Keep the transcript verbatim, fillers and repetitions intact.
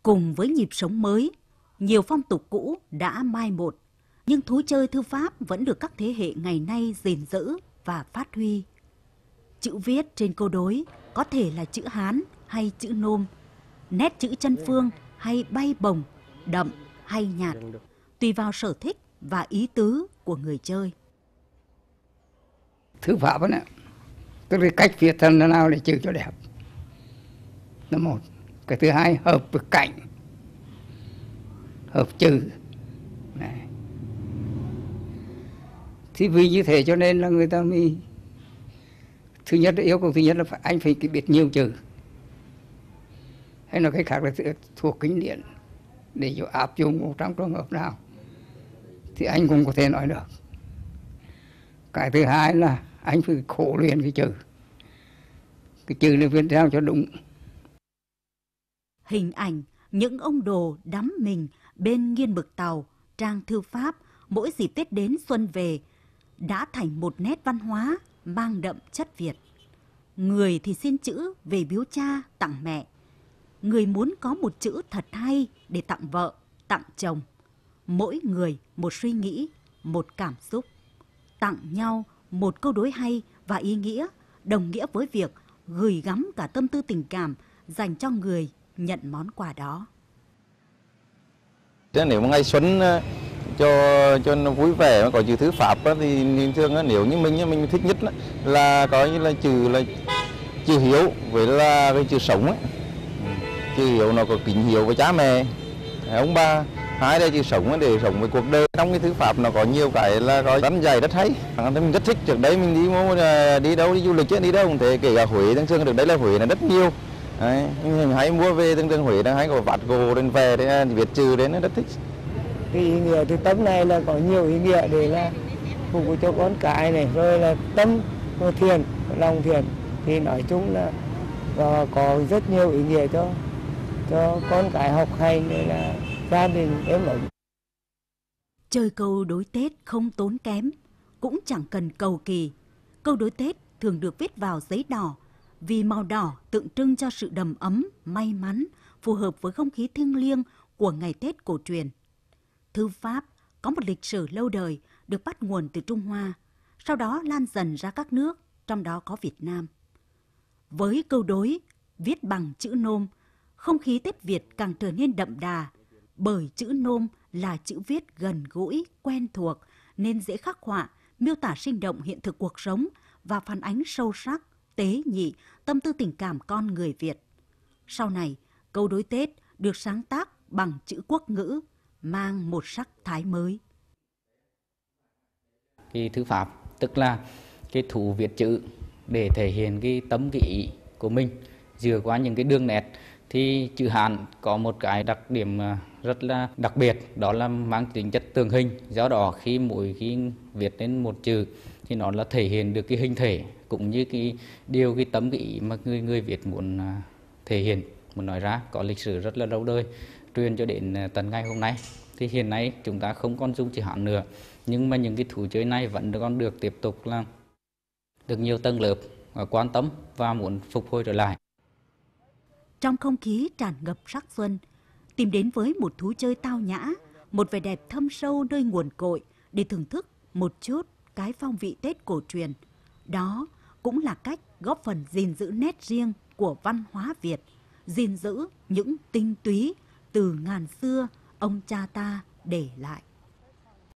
Cùng với nhịp sống mới, nhiều phong tục cũ đã mai một, nhưng thú chơi thư pháp vẫn được các thế hệ ngày nay gìn giữ và phát huy. Chữ viết trên câu đối có thể là chữ Hán hay chữ Nôm, nét chữ chân phương hay bay bổng, đậm hay nhạt, tùy vào sở thích và ý tứ của người chơi. Thư pháp đó, tức là cách viết thân nào để chữ cho đẹp. Là một. Cái thứ hai, hợp với cảnh, hợp chữ. Này. Thì vì như thế cho nên là người ta mới, thứ nhất là yêu cầu thứ nhất là phải, anh phải biết nhiều chữ. Hay nói cách khác là thuộc kinh điển, để cho áp dụng trong trường hợp nào thì anh cũng có thể nói được. Cái thứ hai là anh phải khổ luyện cái chữ. Cái chữ là viết sao cho đúng. Hình ảnh những ông đồ đắm mình bên nghiên mực tàu, trang thư pháp mỗi dịp Tết đến xuân về đã thành một nét văn hóa mang đậm chất Việt. Người thì xin chữ về biếu cha tặng mẹ, người muốn có một chữ thật hay để tặng vợ, tặng chồng. Mỗi người một suy nghĩ, một cảm xúc. Tặng nhau một câu đối hay và ý nghĩa, đồng nghĩa với việc gửi gắm cả tâm tư tình cảm dành cho người nhận món quà đó. Nếu mà ngày xuân cho cho nó vui vẻ mà có chữ thư pháp thì thường nếu như mình mình thích nhất là có như là chữ là chữ hiếu với là cái chữ sống ấy. Chữ hiếu nó có kính hiếu với cha mẹ, ông bà. Hai là chữ sống để sống với cuộc đời. Trong cái thư pháp nó có nhiều cái là có rắn dày rất hay. Mình rất thích. Trước đấy mình đi mua đi đâu đi du lịch đi đâu cũng thế, kể cả Huế thường thường được đấy là Huế là rất nhiều. Đấy, mình hay mua về thường thường Huế đang hay có vạt gồ đến về để viết chữ đến nó rất thích. Cái ý nghĩa từ tấm này là có nhiều ý nghĩa để là phục vụ cho con cái này, rồi là tâm thiện, lòng thiện thì nói chung là có rất nhiều ý nghĩa cho cho con cái học hành để là gia đình êm ấm. Chơi câu đối Tết không tốn kém, cũng chẳng cần cầu kỳ. Câu đối Tết thường được viết vào giấy đỏ, vì màu đỏ tượng trưng cho sự đầm ấm, may mắn, phù hợp với không khí thiêng liêng của ngày Tết cổ truyền. Thư pháp có một lịch sử lâu đời, được bắt nguồn từ Trung Hoa, sau đó lan dần ra các nước, trong đó có Việt Nam. Với câu đối viết bằng chữ Nôm, không khí Tết Việt càng trở nên đậm đà, bởi chữ Nôm là chữ viết gần gũi, quen thuộc, nên dễ khắc họa, miêu tả sinh động hiện thực cuộc sống và phản ánh sâu sắc, tế nhị, tâm tư tình cảm con người Việt. Sau này, câu đối Tết được sáng tác bằng chữ quốc ngữ, mang một sắc thái mới. Cái thư pháp tức là cái thủ viết chữ để thể hiện cái tấm cái ý của mình dựa qua những cái đường nét. Thì chữ Hán có một cái đặc điểm rất là đặc biệt, đó là mang tính chất tượng hình. Do đó khi mỗi khi viết lên một chữ thì nó là thể hiện được cái hình thể cũng như cái điều cái tấm cái ý mà người người Việt muốn thể hiện, muốn nói ra, có lịch sử rất là lâu đời, truyền cho đến tận ngày hôm nay. Thì hiện nay chúng ta không còn dùng chữ Hán nữa, nhưng mà những cái thú chơi này vẫn còn được tiếp tục là được nhiều tầng lớp quan tâm và muốn phục hồi trở lại. Trong không khí tràn ngập sắc xuân, tìm đến với một thú chơi tao nhã, một vẻ đẹp thâm sâu nơi nguồn cội để thưởng thức một chút cái phong vị Tết cổ truyền. Đó cũng là cách góp phần gìn giữ nét riêng của văn hóa Việt, gìn giữ những tinh túy từ ngàn xưa ông cha ta để lại.